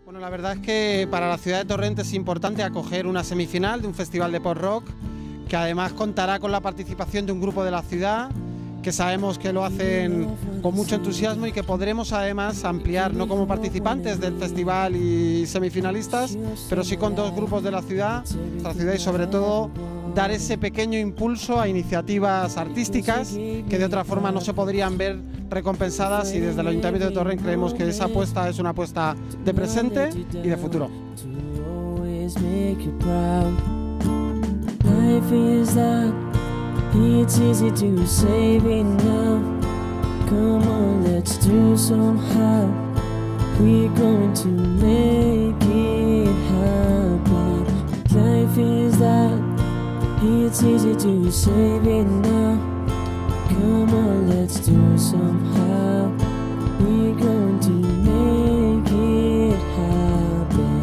Bueno, la verdad es que para la ciudad de Torrent es importante acoger una semifinal de un festival de post-rock que además contará con la participación de un grupo de la ciudad que sabemos que lo hacen con mucho entusiasmo y que podremos además ampliar, no como participantes del festival y semifinalistas, pero sí con dos grupos de la ciudad, nuestra ciudad, y sobre todo dar ese pequeño impulso a iniciativas artísticas que de otra forma no se podrían ver recompensadas, y desde el Ayuntamiento de Torrent creemos que esa apuesta es una apuesta de presente y de futuro. It's easy to save it now. Come on, let's do somehow. We're going to make it happen. Life is that. It's easy to save it now. Come on, let's do somehow. We're going to make it happen.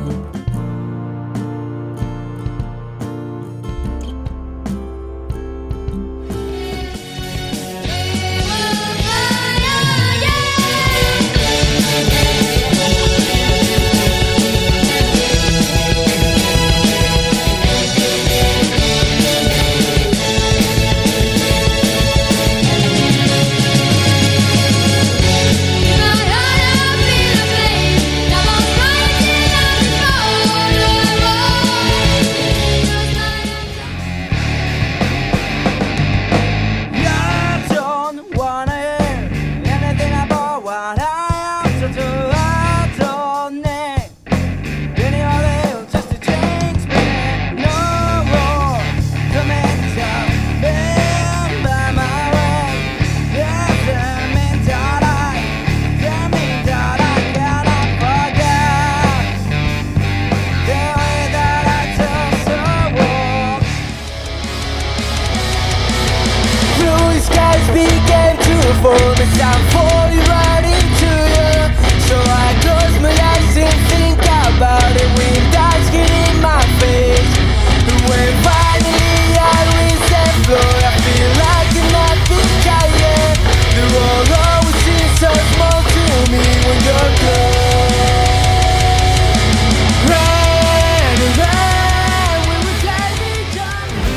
Began to form as I'm falling right into you. So I close my eyes and think about it when that's getting in my face. And when finally I reach the floor, I feel like nothing higher. The world always seems so small to me when you're close. Run, run, we will take each other.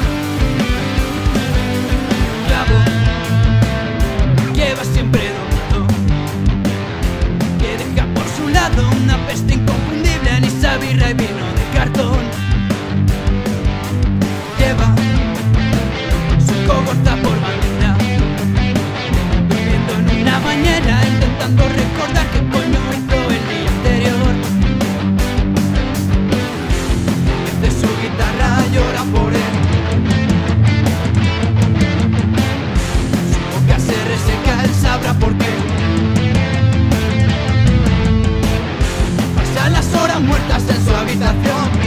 Lleva siempre domado, que deja por su lado una peste inconfundible, anís, birra y vino de cartón. Lleva su cogorza por bandera, durmiendo en una bañera, intentando recordar qué coño hizo el día anterior. Desde su guitarra llora por él, se reseca, él sabrá por qué. Pasan las horas muertas en su habitación,